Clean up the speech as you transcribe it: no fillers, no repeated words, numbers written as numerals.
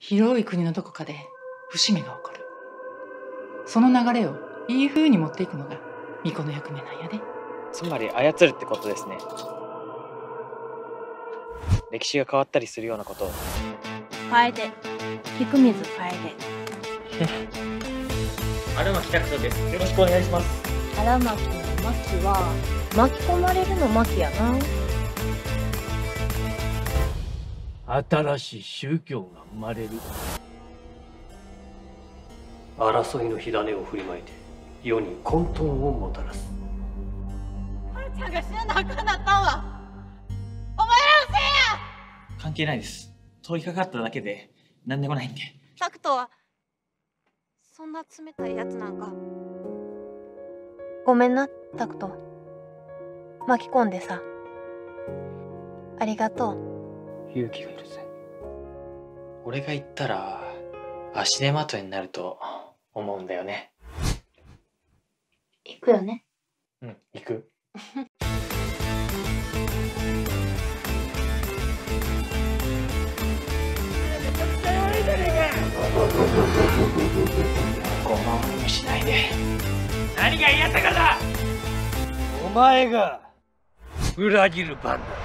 広い国のどこかで節目が起こる。その流れをいい風に持っていくのが巫女の役目なんやで。 つまり操るってことですね。歴史が変わったりするようなことを。 楓、菊水楓。 荒牧拓人です。よろしくお願いします。 荒牧の牧は巻き込まれるの牧やな。 新しい宗教が生まれる。 争いの火種を振りまいて世に混沌をもたらす。 はるちゃんが死ななあかんなったんはお前らのせいや。 関係ないです。通りかかっただけで何でもないんで。 タクトはそんな冷たいやつなんか。ごめんなタクト、巻き込んでさ。ありがとう。 勇気がいるぜ。 俺が言ったら足手まといになると思うんだよね。 行くよね。 うん、行く。ごまもしないで。 何が嫌ったかだ。お前が裏切る番だ。